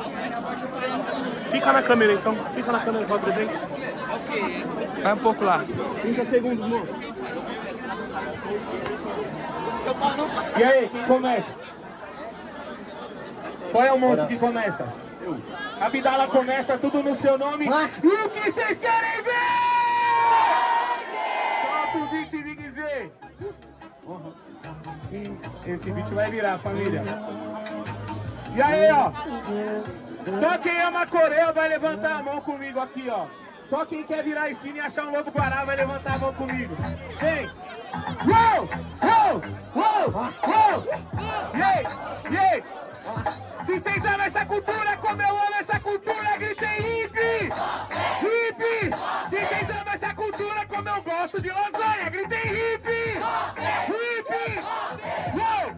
Fica na câmera então, fica na câmera para presente. Vai um pouco lá. 30 segundos, moço. E aí, quem começa? Qual é o monte que começa? A Abdala começa tudo no seu nome. E o que vocês querem ver? Solta o beat, Big Z. Esse beat vai virar, família. E aí, ó. Só quem ama a Coreia vai levantar a mão comigo aqui, ó. Só quem quer virar a esquina e achar um lobo guará vai levantar a mão comigo. Vem! Uou! Uou! Uou! Uou! E aí? Se vocês amam essa cultura como eu amo essa cultura, gritem hippie! Hippie! Se vocês amam essa cultura como eu gosto de lasanha, gritem hippie! Hippie! Uou!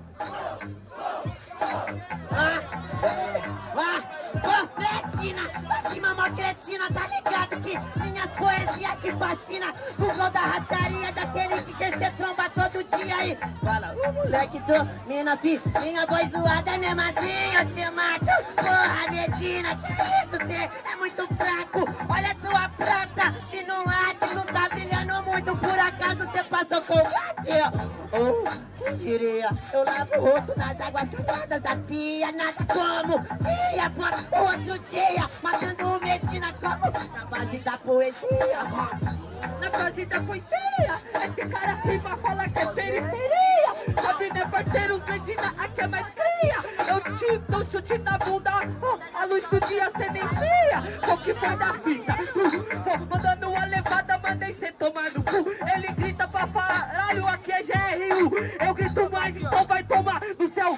Cretina, tô cima, mó cretina, tá ligado que minhas poesias te fascina. No flow da rataria, daquele que quer ser tromba todo dia aí. Fala, o moleque do mina, fi, minha voz zoada é memadinha, eu te mato. Porra, Medina, que isso, T? É muito fraco, olha a tua prata, se não late, não tá brilhando muito, por acaso você passou combate, quem diria, eu lavo o rosto nas águas salgadas da pia, nada como dia após outro dia, matando o Medina como na base da poesia. Na base da poesia, esse cara rima, fala que é periferia. Sabe, né, parceiros, Medina, aqui é mais cria. Eu te dou chute na bunda, a luz do dia cê nem via. Qual que foi da fita? Mandando uma levada, mandei cê tomar no cu. Ele grita pra caralho, aqui é GRU. Eu grito mais, então vai tomar no céu.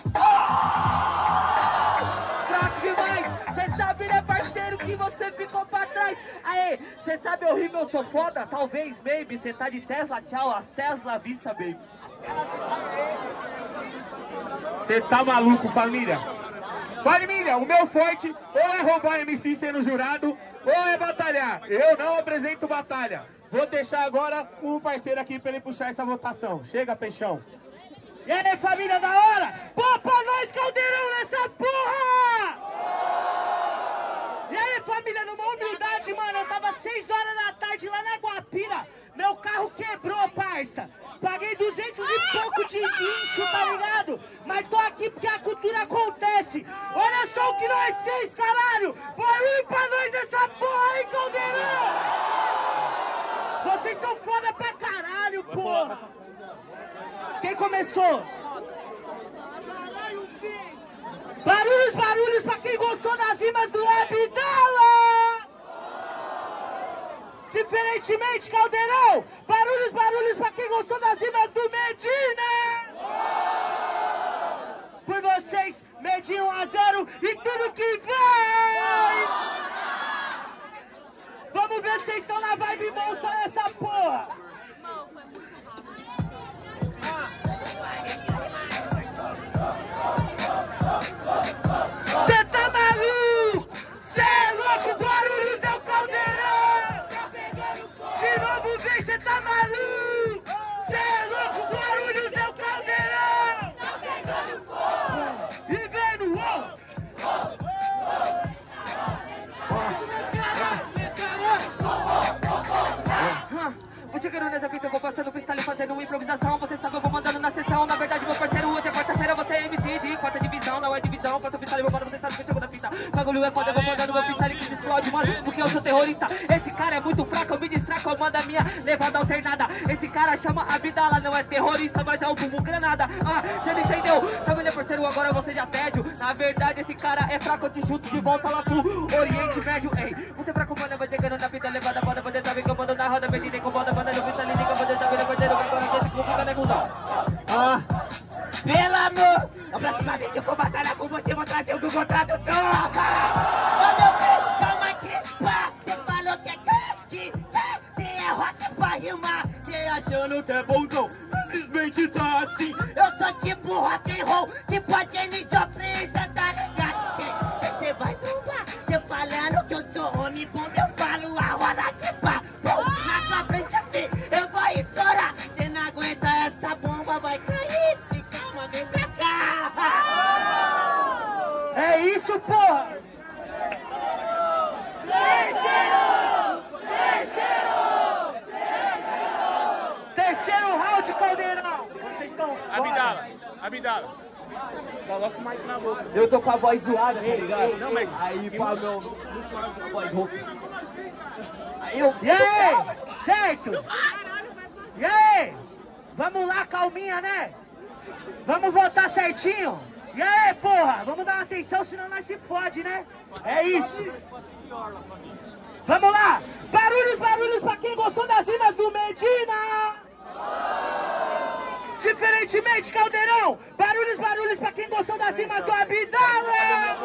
Fraco demais, cê sabe, né, parceiro, que você ficou pra trás. Aê, cê sabe eu rimo, eu sou foda? Talvez, maybe, cê tá de Tesla, tchau, as Tesla à vista, baby. Cê tá maluco, família? Família, o meu forte ou é roubar MC sendo jurado, ou é batalhar. Eu não apresento batalha. Vou deixar agora com um parceiro aqui pra ele puxar essa votação. Chega, Peixão. E aí, família da hora? Pô, pra nós, Caldeirão, nessa porra! E aí, família, numa humildade, mano, eu tava 6 horas da tarde lá na Guapira. Meu carro quebrou, parça. Paguei 200 e pouco de guincho, tá ligado? Mas tô aqui porque a cultura acontece. Olha só o que nós fez, caralho! Barulho pra nós nessa porra aí, Caldeirão! Vocês são foda pra caralho, porra! Quem começou? Barulhos, barulhos pra quem gostou das rimas do Abdala! Diferentemente, Caldeirão, barulhos, barulhos pra quem gostou das rimas do Medina! Por vocês, Medina 1-0 e tudo que vai! Vamos ver se vocês estão na vibe bolsa nessa porra! Cê tá maluco? Cê é louco, Guarulhos é o Caldeirão! De novo vem, cê tá maluco? Cê é louco, Guarulhos é o Caldeirão! E vem no Você querendo nessa fita, eu vou passando freestyle, fazendo improvisação. Você sabe, eu vou mandando na sessão. Na verdade, meu parceiro, hoje é quarta-feira, você é MC de quarta divisão. Não é divisão, faço freestyle, vou mandando, você sabe que eu chego da fita. Bagulho é foda, eu vou mandando meu freestyle que se explode, mano, porque eu sou terrorista. Esse cara é muito fraco, eu me distraco, eu mando a minha levada alternada. Esse cara chama Abdala, não é terrorista, mas é o bumbum granada. Você não entendeu? Sabe, né, parceiro, agora você já tédio. Na verdade, esse cara é fraco, eu te chuto de volta lá pro Oriente Médio. Ei, você fraco, mano, vai chegando na vida, levada, banda, você sabe que eu mando na roda, medida, incomoda, banda, no freestyle, liga, você sabe, né, parceiro, agora você complica, né, cuzão? Pelo amor, a próxima vez que eu for batalhar com você, vou trazer o Google Tradutor. Ô meu filho, calma aqui, pá. Você falou que é craque, você é rock pra rimar. Você achando que é bonzão, simplesmente tá assim. Eu sou tipo rock and roll, tipo a Jenny Joplin, cê tá ligado? Que você vai zumbar, você falando que eu sou homem bom, eu falo a roda de pá. Na sua frente assim, eu vou estourar. Cê não aguenta essa bomba, vai cair. Vem pra cá! É isso, porra! Abdala. Coloca o mic na boca. Eu tô com a voz zoada, tá ligado? Não, mas... Aí, pá, meu... a voz rouca. E aí? Certo? E aí? Vamos lá, calminha, né? Vamos votar certinho? E aí, porra? Vamos dar uma atenção, senão nós se fode, né? É isso. Vamos lá! Barulhos, barulhos pra quem gostou das rimas do Medina! Diferentemente, Caldeirão! Barulhos, barulhos pra quem gostou das rimas do Abdala!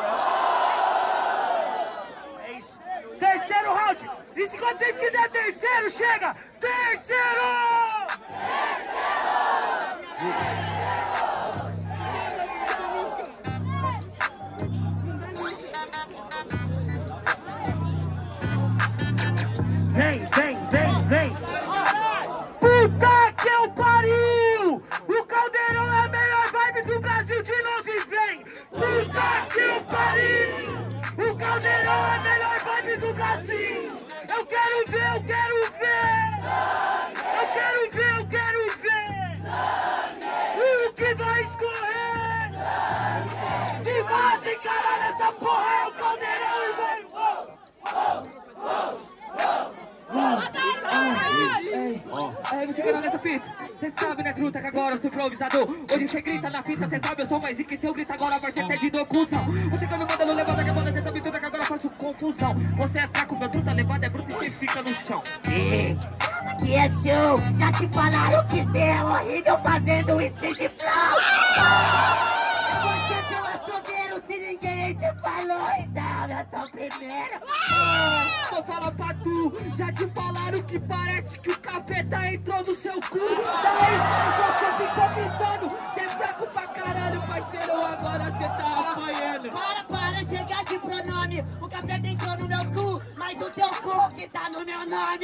É isso. Terceiro round. E se quando vocês quiserem terceiro, chega! Terceiro! Vem, vem, vem, vem! Puta que eu pariu! O Caldeirão é a melhor vibe do Brasil de novo e vem! Puta que eu pariu! O Caldeirão é a melhor vibe do Brasil! Eu quero ver, eu quero ver! Eu quero ver, eu quero ver! O que vai escorrer? Se mata, encarar essa porra é o Caldeirão e vem! Vou te ganhar nessa fita. Cê sabe, né, truta, que agora eu sou improvisador. Hoje cê grita na fita, cê sabe, eu sou mais rico. E se eu grito agora, vai ser até de docusão. Você quando manda, não levanta que manda, cê sabe tudo que agora eu faço confusão. Você é fraco, meu truta, levada é bruto e cê fica no chão. Que é show, já te falaram que cê é horrível fazendo stage flow. Você é teu açougueiro, se ninguém te falou, então eu sou primeiro. Vou falar pra tu, já te falaram que parece que o capeta entrou no seu cu. Daí você ficou gritando, cê é fraco pra caralho, parceiro, agora cê tá apanhando. Para, chega de pronome, o capeta entrou no meu cu, mas o teu cu que tá no meu nome.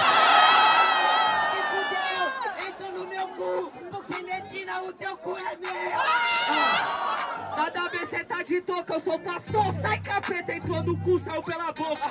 Se fudeu, entrou no meu cu, porque Medina, o teu cu é meu. Nada a ver, cê tá de toca, eu sou pastor, sai capeta, entrou no cu, saiu pela boca.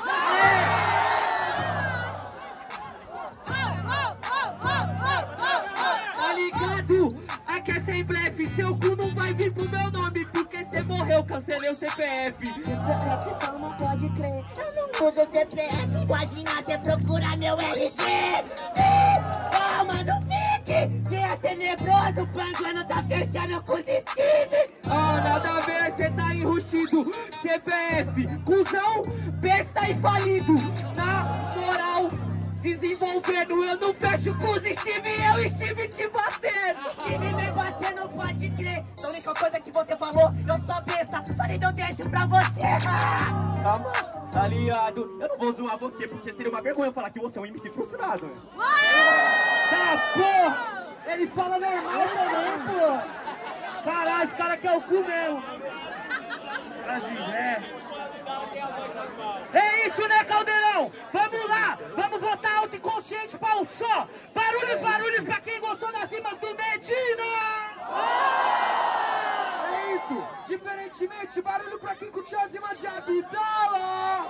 Tá ligado? Aqui é sem blefe, seu cu não vai vir pro meu nome, porque cê morreu, cancelei o CPF. CPF, então pode crer, eu não uso CPF, imagina, cê procura meu RG. Calma, não fique, cê é tenebroso, o pangano tá fechando com o Steve. Nada a ver, cê tá enrustido, CPF, cuzão, besta e falido. Na moral, desenvolvendo, eu não fecho com os Steve, eu estive te batendo. Steve me batendo, pode crer. A única coisa que você falou, eu sou besta. Falei, eu deixo pra você. Calma, tá ligado? Eu não vou zoar você, porque seria uma vergonha falar que você é um MC frustrado. Tá, porra! Ele fala normal também, pô! Caralho, esse cara quer o cu mesmo! É isso, né, Caldeirão? Vamos lá! Vamos votar alto e consciente para o só! Barulhos, barulhos pra quem gostou das rimas do Medina! É isso! Diferentemente, barulho pra quem curtiu as rimas de Abdala!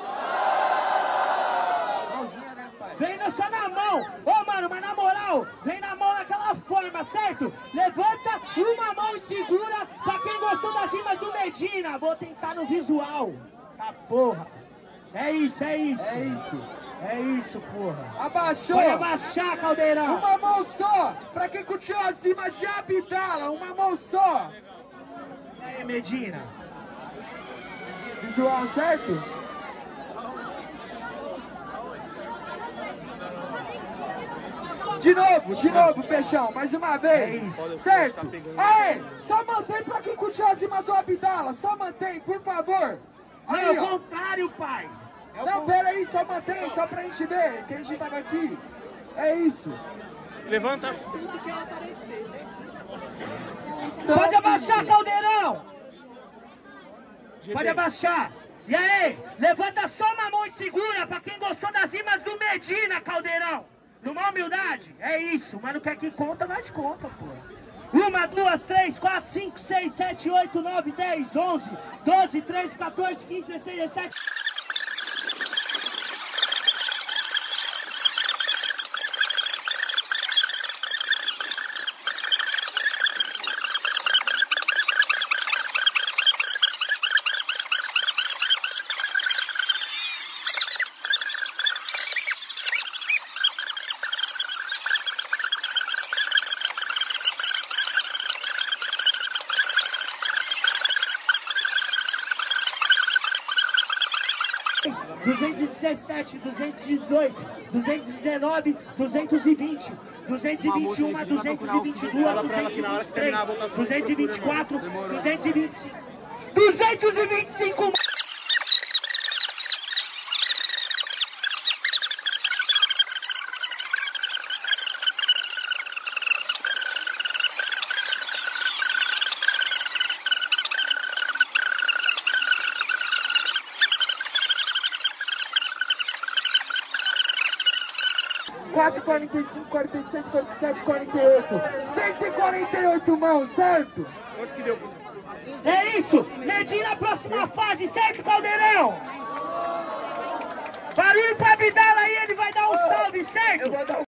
Vem só na mão! Ô, mano, mas na moral, vem na mão naquela forma, certo? Levanta uma mão e segura pra quem gostou das rimas do Medina! Vou tentar no visual! Tá, porra! É isso, é isso! É isso! É isso, porra! Abaixou! Pode abaixar, Caldeirão! Uma mão só! Pra quem curtiu as rimas de Abdala, uma mão só! E aí, Medina? Visual certo? De novo, Peixão, mais uma vez, certo? Aê, só mantém pra quem curtiu as rimas do Abdala, só mantém, por favor. Aí, Aí, é o ó. contrário, pai! Não, pera aí, só mantém, só pra gente ver que a gente tava aqui. É isso. Levanta. Pode abaixar, Caldeirão! Pode abaixar! E aí, levanta só uma mão e segura pra quem gostou das rimas do Medina, Caldeirão! Numa humildade, é isso, mas não quer que conta, nós conta, pô. 1, 2, 3, 4, 5, 6, 7, 8, 9, 10, 11, 12, 13, 14, 15, 16, 17... 217, 218, 219, 220, 221, 222, 223, 224, 225, 225. Quatro, 45, 46, 47, 48. 148 mãos, certo? Quanto que deu? É isso! Medina a próxima fase, certo, Caldeirão? Barulho pra Abdala aí, ele vai dar um salve, certo?